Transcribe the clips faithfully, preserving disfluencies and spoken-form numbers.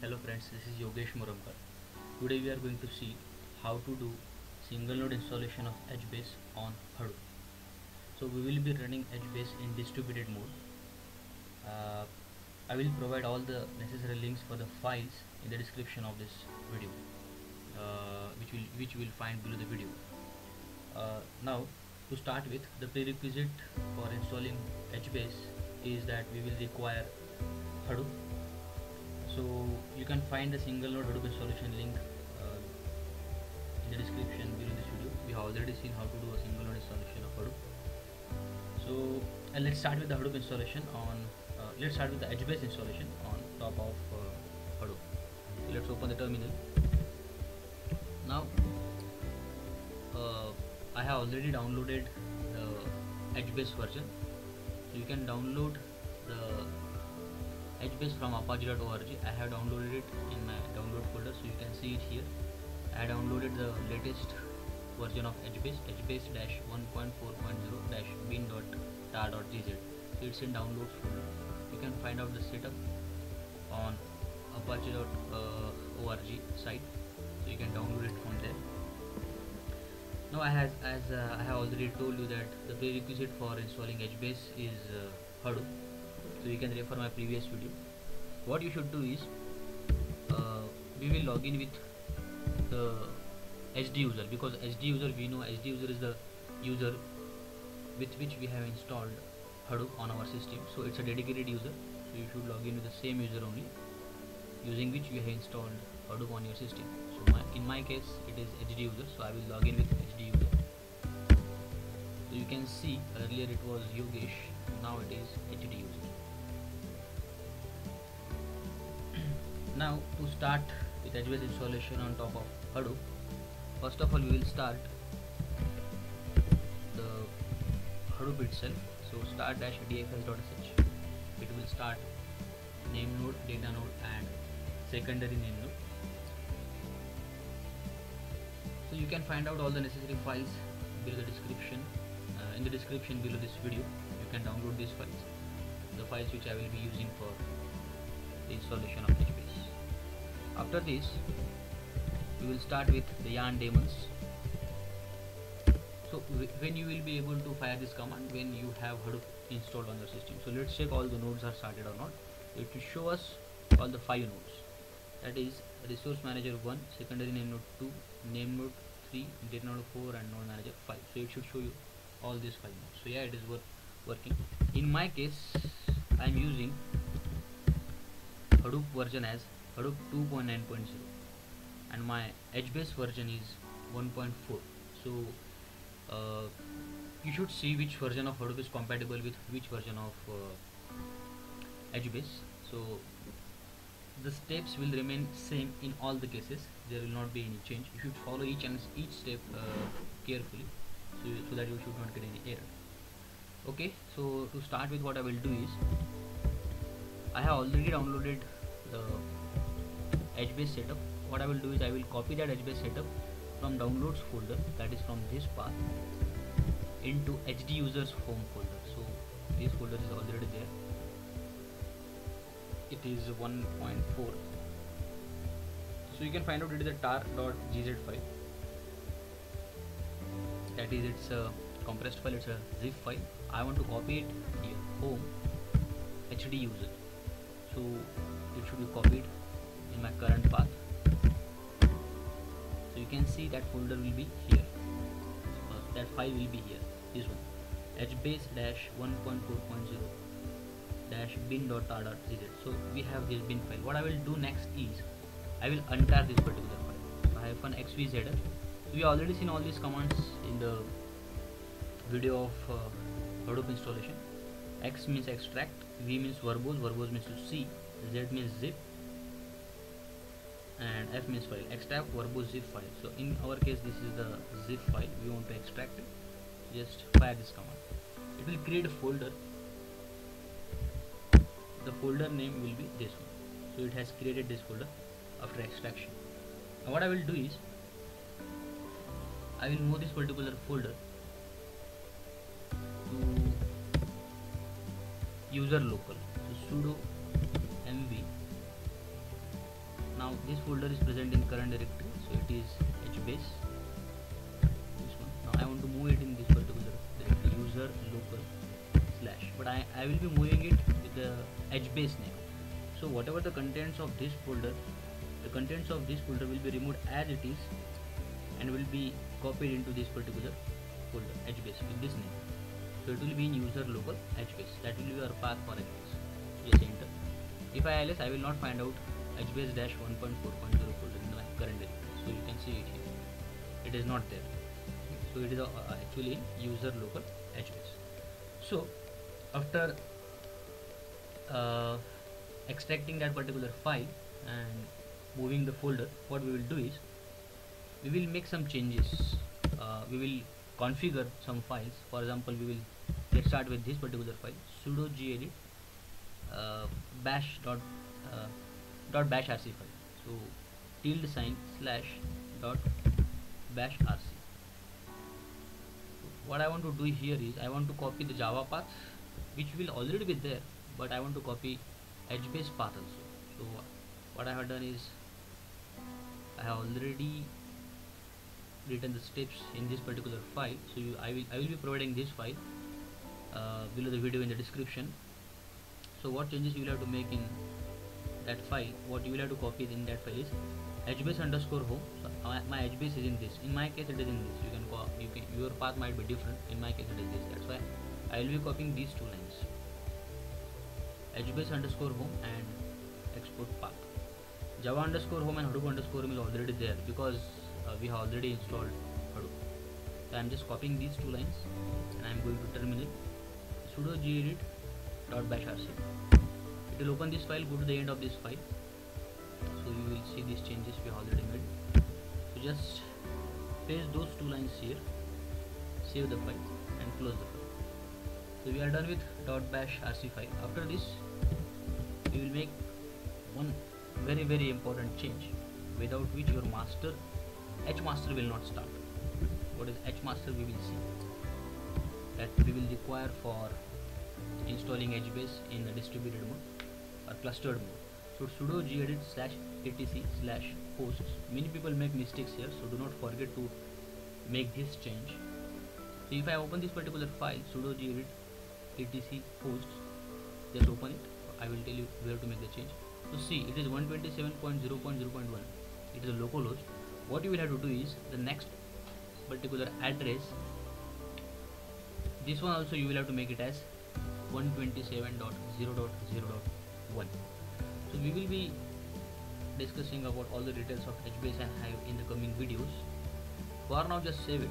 Hello friends, this is Yogesh Muramkar. Today we are going to see how to do single node installation of HBase on Hadoop. So we will be running HBase in distributed mode. Uh, I will provide all the necessary links for the files in the description of this video, uh, which will which you will find below the video. Uh, now to start with, the prerequisite for installing HBase is that we will require Hadoop. So you can find the single node Hadoop installation link uh, in the description below this video. We have already seen how to do a single node installation of Hadoop. So uh, let's start with the Hadoop installation on uh, let's start with the HBase installation on top of uh, Hadoop. So let's open the terminal. Now uh, I have already downloaded the HBase version. So you can download the HBase from apache dot org. I have downloaded it in my download folder, so you can see it here. I downloaded the latest version of HBase, HBase one point four point zero bin dot tar dot g z. So it's in downloads folder. You can find out the setup on apache dot org site, so you can download it from there. Now I has as uh, I have already told you that the prerequisite for installing HBase is uh, Hadoop. So you can refer my previous video. What you should do is uh, we will log in with the H D user, because H D user, we know H D user is the user with which we have installed Hadoop on our system. So it's a dedicated user, so you should log in with the same user only, using which you have installed Hadoop on your system. So my, in my case it is H D user, so I will log in with H D user. So you can see earlier it was Yogesh, now it is H D user. Now to start with HBase installation on top of Hadoop, first of all we will start the Hadoop itself. So start dash dfs.sh, it will start name node, data node and secondary name node. So you can find out all the necessary files below the description. Uh, in the description below this video you can download these files, the files which I will be using for the installation of HBase. After this we will start with the yarn daemons. So when you will be able to fire this command when you have Hadoop installed on your system. So let's check all the nodes are started or not. It will show us all the five nodes, that is resource manager one, secondary name node two, name node three, data node four and node manager five. So it should show you all these five nodes. So yeah, it is work working. In my case I am using Hadoop version as Hadoop two point nine point zero and my HBase version is one point four. So uh, you should see which version of Hadoop is compatible with which version of uh, HBase. So the steps will remain same in all the cases. There will not be any change. You should follow each and each step uh, carefully, so, so that you should not get any error. Okay, so to start with, what I will do is I have already downloaded the HBase setup. What I will do is I will copy that HBase setup from downloads folder, that is from this path, into H D users home folder. So this folder is already there. It is one point four. So you can find out it is a tar dot g z file. That is it's a compressed file, it's a zip file. I want to copy it here, home, H D user. So it should be copied in my current path. So you can see that folder will be here. So that file will be here. This one, HBase dash one point four point zero dash bin dot tar dot g z. So we have this bin file. What I will do next is I will untar this particular file. So hyphen xvzr. So we already seen all these commands in the video of uh, Hadoop installation. X means extract, V means verbose, verbose means to see, Z means zip, and F means file. Extract verbose zip file. So in our case this is the zip file, we want to extract it. Just fire this command. It will create a folder. The folder name will be this one. So it has created this folder after extraction. Now what I will do is I will move this particular folder to user local. So sudo mv now this folder is present in current directory, so it is hbase, this one. Now I want to move it in this particular directory, user local slash, but I, I will be moving it with the hbase name. So whatever the contents of this folder, the contents of this folder will be removed as it is and will be copied into this particular folder hbase with this name. So it will be in user local hbase, that will be our path for hbase. Just enter. If I ls, I will not find out hbase dash one point four point zero folder in my current directory, so you can see it here, it is not there. So it is uh, actually in user local hbase. So after uh, extracting that particular file and moving the folder, what we will do is we will make some changes. Uh, we will configure some files. For example, we will let's start with this particular file, sudo gedit uh, bash dot uh, dot bash rc file. So tilde sign slash dot bash rc. What I want to do here is I want to copy the Java path, which will already be there, but I want to copy hbase path also. So what I have done is I have already written the steps in this particular file. So you, I will I will be providing this file uh, below the video in the description. So what changes you will have to make in that file, what you will have to copy in that file is hbase underscore home. So my, my hbase is in this. In my case, it is in this. You can call you can your path might be different. In my case, it is this. That's why I will be copying these two lines, hbase underscore home and export path. Java underscore home and Hadoop underscore home is already there because uh, we have already installed Hadoop. So I am just copying these two lines and I am going to terminal sudo gedit dot bash rc. It will open this file. Go to the end of this file. So you will see these changes we have already made. So just paste those two lines here, save the file and close the file. So we are done with dot bash rc file. After this, we will make one very very important change, without which your master hmaster will not start. What is hmaster? We will see that we will require for installing hbase in the distributed mode or clustered mode. So sudo gedit slash etc slash hosts. Many people make mistakes here, so do not forget to make this change. So if I open this particular file, sudo gedit etc hosts, just open it. I will tell you where to make the change. So see, it is one twenty-seven dot zero dot zero dot one. It is a local host. What you will have to do is the next particular address, this one also you will have to make it as one twenty-seven dot zero dot zero dot one. So we will be discussing about all the details of hbase and hive in the coming videos. For now, just save it.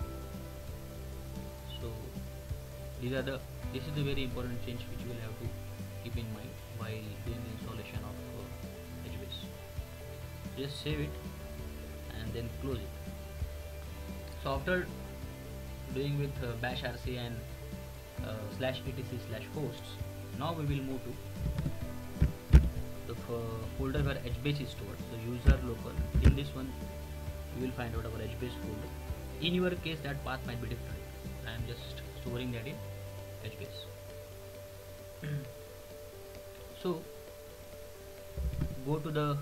So these are the this is the very important change which you will have to keep in mind while doing the installation of uh, hbase. Just save it and then close it. So after doing with uh, bash rc and uh, slash etc slash hosts, now we will move to the uh, folder where hbase is stored. So user local, in this one you will find out our hbase folder. In your case, that path might be different. I am just storing that in hbase. So go to the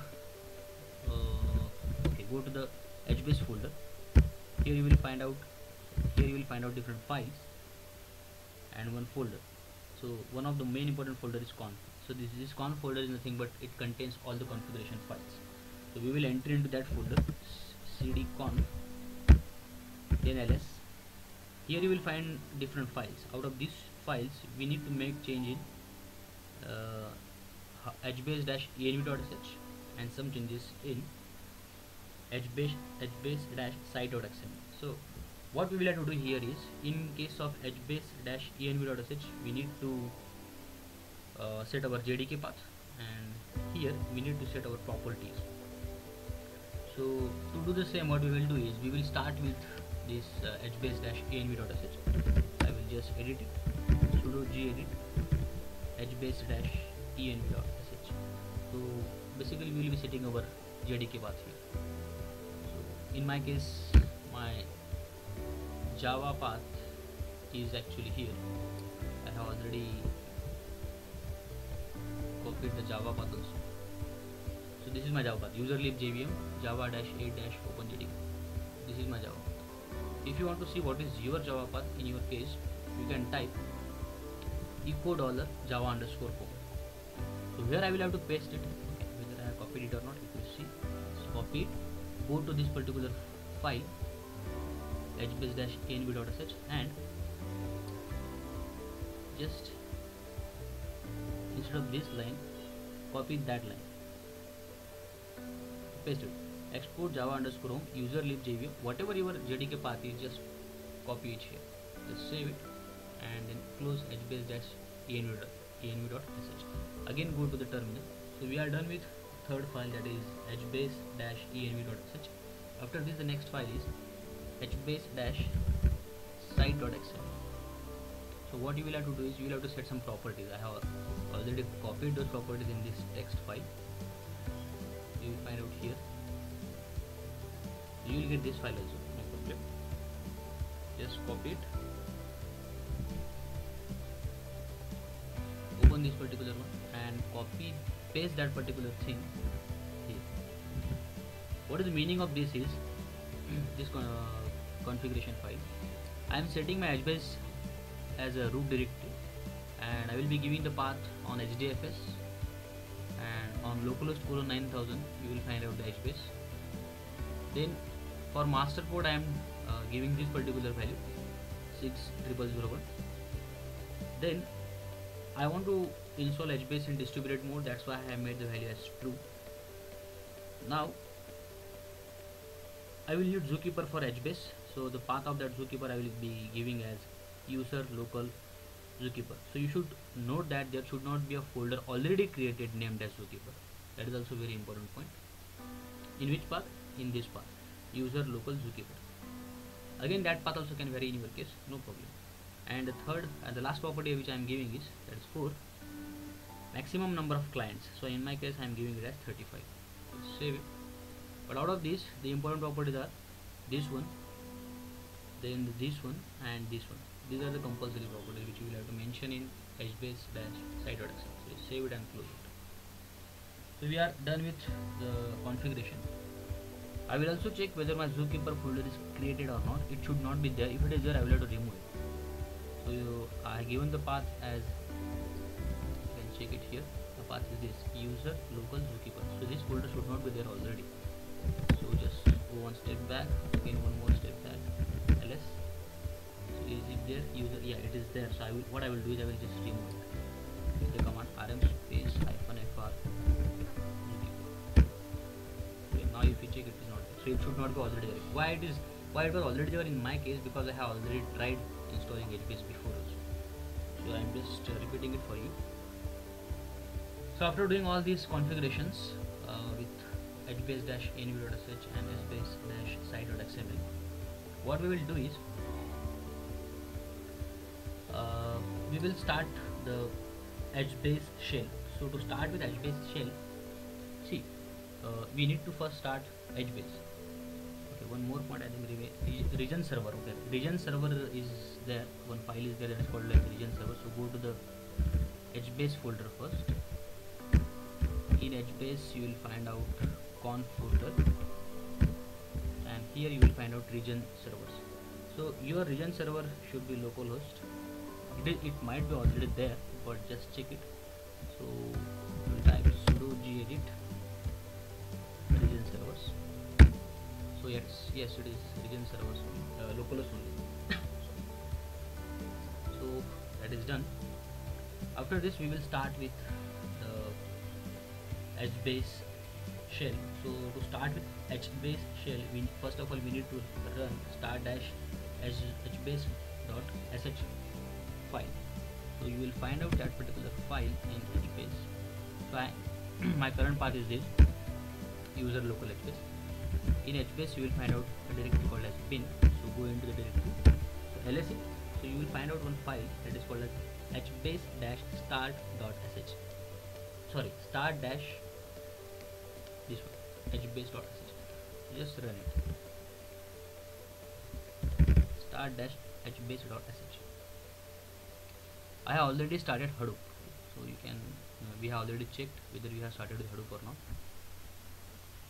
uh, okay go to the hbase folder. Here you will find out here you will find out different files and one folder. So one of the main important folder is conf. So this this conf folder is nothing but it contains all the configuration files. So we will enter into that folder, cd conf, then ls. Here you will find different files. Out of these files, we need to make change in uh, hbase-env.sh and some changes in hbase hbase-site.xml. So what we will have to do here is, in case of hbase-env.sh, we need to uh, set our J D K path, and here we need to set our properties. So to do the same, what we will do is we will start with this uh, hbase-env.sh. I will just edit it, sudo gedit hbase-env.sh. So basically we will be setting our J D K path here. So in my case, my Java path is actually here. I have already copied the Java path also. So this is my Java path, user lib jvm java dash eight dash openjdk. This is my Java path. If you want to see what is your Java path in your case, you can type echo dollar java underscore home. So here I will have to paste it. Okay, whether I have copied it or not, you will see. So copy it, go to this particular file hbase-env.sh and just instead of this line, copy that line, paste it, export java underscore home user lib jvm, whatever your jdk path is, just copy it here, just save it and then close hbase-env.sh. Again go to the terminal. So we are done with third file, that is hbase-env.sh. After this, the next file is hbase-site.xml. So what you will have to do is you will have to set some properties. I have already copied those properties in this text file. You will find out here. You will get this file also, no problem. Just copy it, open this particular one and copy paste that particular thing here. What is the meaning of this is this uh, configuration file. I am setting my hbase as a root directory and I will be giving the path on H D F S, and on localhost colon nine thousand you will find out the hbase. Then for master port I am uh, giving this particular value six zero zero zero one. Then I want to install hbase in distributed mode, that's why I have made the value as true. Now I will use zookeeper for hbase, so the path of that zookeeper I will be giving as user local zookeeper. So you should note that there should not be a folder already created named as zookeeper. That is also very important point. In which path? In this path, user local zookeeper. Again that path also can vary in your case, no problem. And the third and the last property which I am giving is, that is for maximum number of clients. So in my case I am giving it as thirty-five. Let's save it. But out of these, the important properties are this one, then this one and this one. These are the compulsory properties which you will have to mention in hbase-site.xml. So save it and close it. So we are done with the configuration. I will also check whether my zookeeper folder is created or not. It should not be there. If it is there, I will have to remove it. So you, I have given the path as, you can check it here. The path is this, user local zookeeper. So this folder should not be there already. So just go one step back, again one more step back, ls. So is it there? User, yeah, it is there. So I will, what I will do is I will just remove it. With the command rm space hyphen fr. Okay, now if you check, it is not there. So it should not be already there. Why it is? Why it was already there in my case? Because I have already tried installing hbase before also. So I am just uh, repeating it for you. So after doing all these configurations uh, with hbase-env.sh and hbase-site.xml, what we will do is uh, we will start the hbase shell. So to start with hbase shell, see, uh, we need to first start hbase. Okay, one more point I think, re region server. Okay, region server is there, one file is there that is called like region server. So go to the hbase folder first. In hbase you will find out conf folder, and here you will find out region servers. So your region server should be localhost. It, is, it might be already there, but just check it. So you will type sudo gedit region servers. So yes, yes, it is region servers, uh, localhost only. So that is done. After this, we will start with the hbase shell. So to start with hbase shell, we first of all we need to run start dash hbase dot sh file. So you will find out that particular file in hbase. So I, my current path is this, user local hbase. In hbase you will find out a directory called as bin. So go into the directory. So ls it. So you will find out one file that is called as hbase dash start dot sh. Sorry, start dash this one, hbase dot sh. Just run it. Start dash hbase dot sh. I have already started Hadoop, so you can uh, we have already checked whether we have started with Hadoop or not.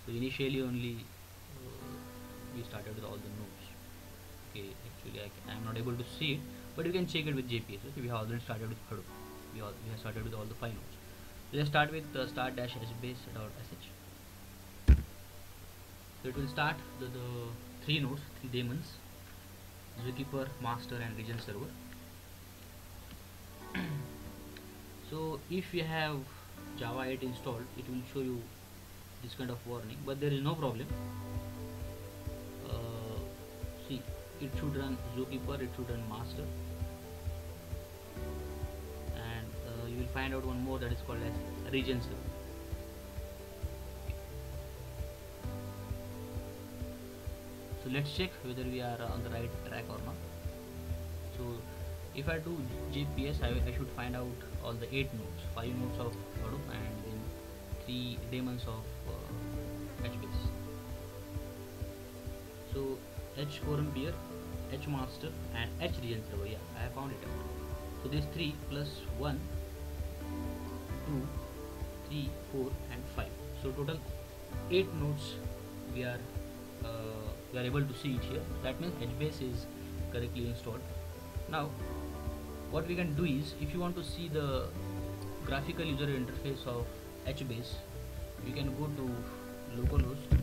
So initially only uh, we started with all the nodes. Okay, actually I am not able to see it, but you can check it with J P S. Okay, we have already started with Hadoop. We, all, we have started with all the five nodes. So let's start with uh, start dash hbase.sh. So it will start the, the three nodes, three daemons: Zookeeper, Master, and Region Server. So if you have Java eight installed, it will show you this kind of warning, but there is no problem. Uh, see, it should run Zookeeper, it should run Master, and uh, you will find out one more that is called as Region Server. So let's check whether we are on the right track or not. So if I do J P S, I, I should find out all the eight nodes, five nodes of Hadoop, and then three daemons of uh, HBase. So H forum peer, H master, and H region server. Yeah, I have found it out. So these three plus one, two, three, four, and five. So total eight nodes we are uh, we are able to see it here. That means HBase is correctly installed. Now what we can do is, if you want to see the graphical user interface of HBase, you can go to localhost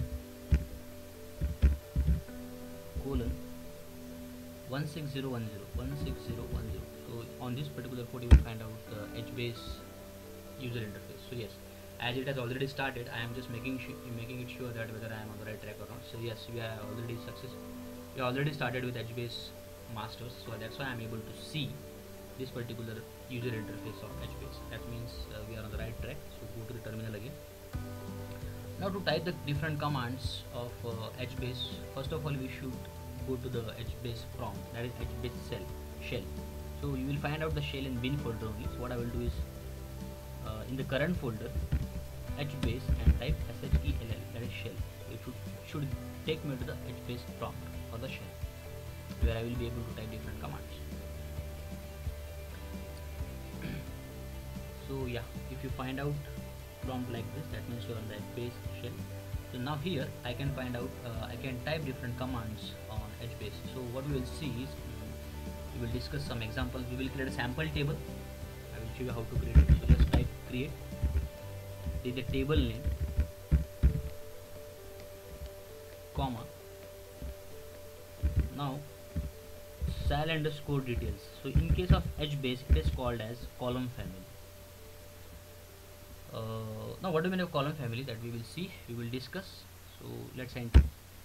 colon one six zero one zero one six zero one zero. So on this particular port you will find out the HBase user interface. So yes, as it has already started, I am just making sure making it sure that whether I am on the right track or not. So yes, we are already success. We already started with HBase masters, so that's why I am able to see this particular user interface of HBase. That means uh, we are on the right track. So go to the terminal again. Now to type the different commands of uh, HBase, first of all we should go to the HBase prompt, that is HBase shell. shell. So you will find out the shell in bin folder only. So what I will do is, uh, in the current folder, HBase, and type shell, that is shell. It should, should take me to the HBase prompt or the shell, where I will be able to type different commands. So yeah, if you find out prompt like this, that means you are on the HBase shell. So now here I can find out, uh, I can type different commands on HBase. So what we will see is, we will discuss some examples. We will create a sample table. I will show you how to create it. So just type create, take the table name, comma, now sal underscore details. So in case of HBase, it is called as column family. Uh, now what do we mean of column family, that we will see, we will discuss. So let's enter.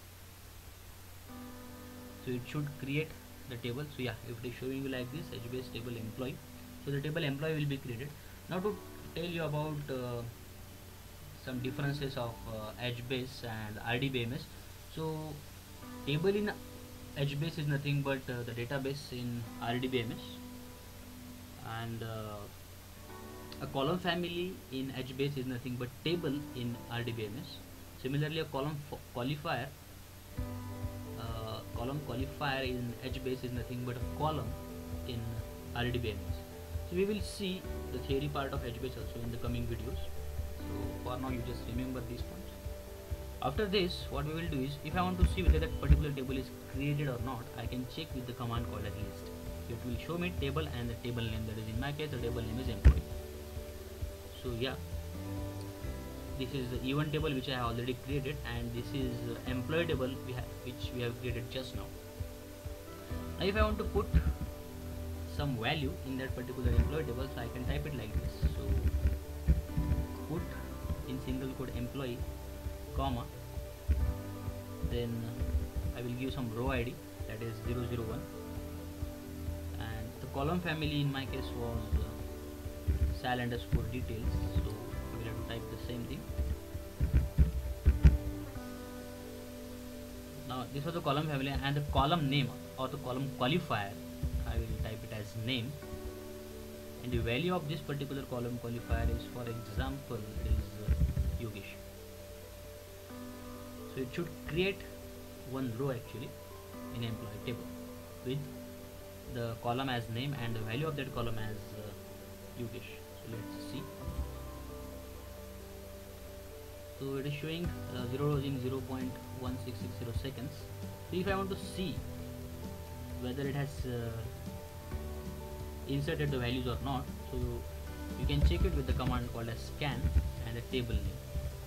So it should create the table. So yeah, if it is showing you like this, HBase table employee, so the table employee will be created. Now to tell you about uh, some differences of uh, HBase and R D B M S. So table in HBase is nothing but uh, the database in R D B M S, and uh, a column family in HBase is nothing but table in R D B M S. Similarly, a column qualifier, uh, column qualifier in HBase is nothing but a column in R D B M S. So we will see the theory part of HBase also in the coming videos. So for now, you just remember these points. After this, what we will do is, if I want to see whether that particular table is created or not, I can check with the command called as list. It will show me table and the table name. That is, in my case, the table name is employee. So yeah, this is the event table which I have already created, and this is uh, employee table we have, which we have created just now. Now if I want to put some value in that particular employee table, so I can type it like this. So put in single quote employee, comma, then I will give some row I D, that is zero zero one, and the column family in my case was uh, sal underscore details, so we will have to type the same thing. Now this was the column family, and the column name or the column qualifier, I will type it as name, and the value of this particular column qualifier is, for example, is uh, Yogesh. So it should create one row actually in employee table with the column as name and the value of that column as uh, Yogesh. So let's see. So it is showing uh, zero rows in zero point one six six zero seconds. So if I want to see whether it has uh, inserted the values or not, so you can check it with the command called as scan and a table name.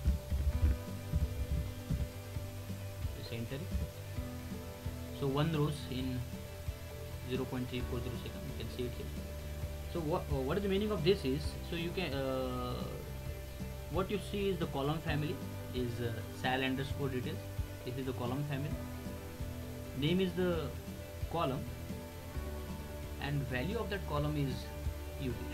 Just enter it. So one rows in zero point three four zero seconds, you can see it here. So what uh, what is the meaning of this is, so you can uh, what you see is the column family is uh, sal underscore details. This is the column family, name is the column, and value of that column is U H.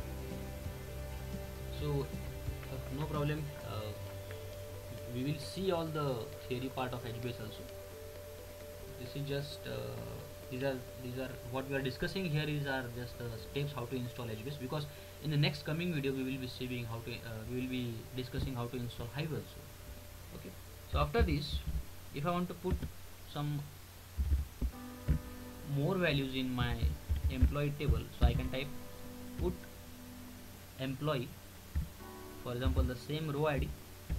So uh, no problem, uh, we will see all the theory part of H base also. This is just uh, these are these are what we are discussing here is are just uh, steps how to install H base, because in the next coming video we will be seeing how to uh, we will be discussing how to install Hive also. Okay, so after this, if I want to put some more values in my employee table, so I can type put employee, for example the same row I D,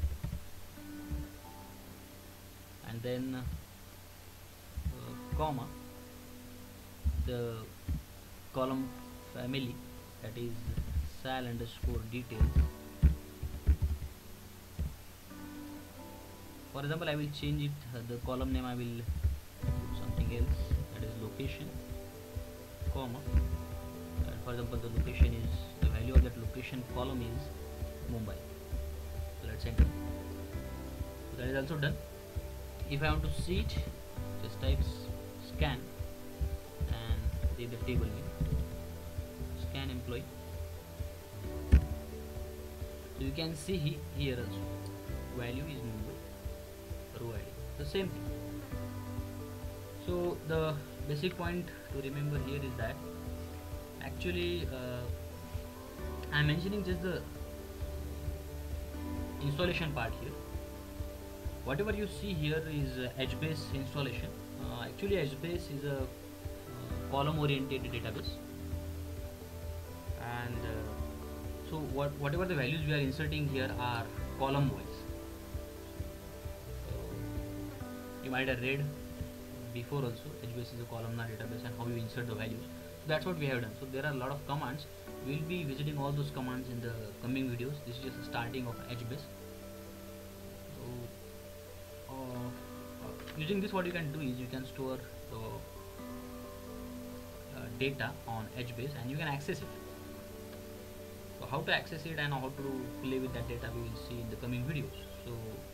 and then uh, comma the column family, that is sal underscore details. For example, I will change it, uh, the column name I will put something else, that is location, comma, uh, for example the location is, the value of that location column is Mumbai. So let's enter. So that is also done. If I want to see it, just type scan and take the table name, scan employee. So you can see he, here also value is Mumbai, row I D, the same thing. So the basic point to remember here is that actually uh, I am mentioning just the installation part here. Whatever you see here is uh, H base installation. Uh, actually H base is a uh, column oriented database, and uh, so what whatever the values we are inserting here are column wise. So you might have read before also, H base is a columnar database and how you insert the values. So that's what we have done. So there are a lot of commands. We will be visiting all those commands in the coming videos. This is just the starting of H base. So uh, uh, using this, what you can do is you can store the uh, data on H base and you can access it. So how to access it and how to play with that data we will see in the coming videos. So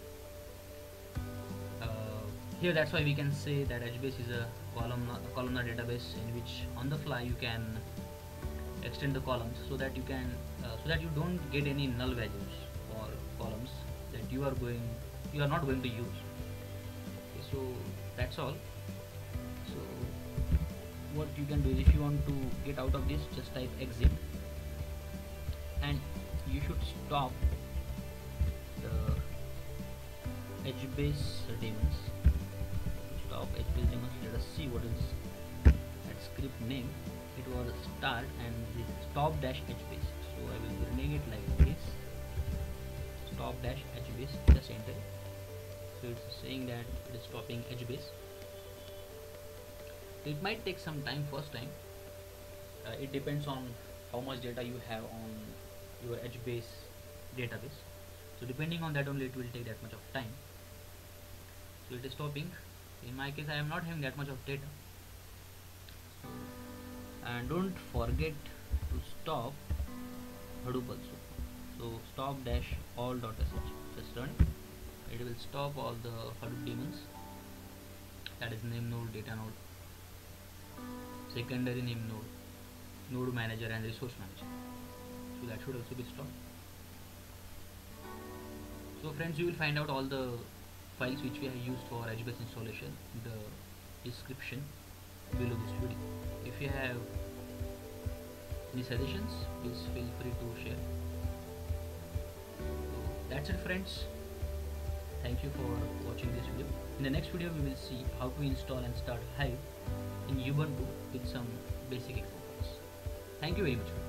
here that's why we can say that H base is a columnar, a columnar database in which on the fly you can extend the columns so that you can uh, so that you don't get any null values or columns that you are going you are not going to use. Okay, so that's all. So what you can do is, if you want to get out of this, just type exit and you should stop the H base daemons. Stop H base daemons. Let us see what is that script name. It was start and this stop dash H base. So I will be renaming it like this. Stop dash H base. Just enter. So it's saying that it is stopping H base. It might take some time first time. Uh, it depends on how much data you have on your H base database. So depending on that only it will take that much of time. So it is stopping. In my case I am not having that much of data. And don't forget to stop Hadoop also. So stop dash all dot sh. Just run it. It will stop all the Hadoop daemons. That is name node, data node, secondary name node, node manager and resource manager. So that should also be stopped. So friends, you will find out all the files which we have used for H base installation in the description below this video. If you have any suggestions, please feel free to share. So that's it friends. Thank you for watching this video. In the next video we will see how to install and start Hive in Ubuntu with some basic examples. Thank you very much.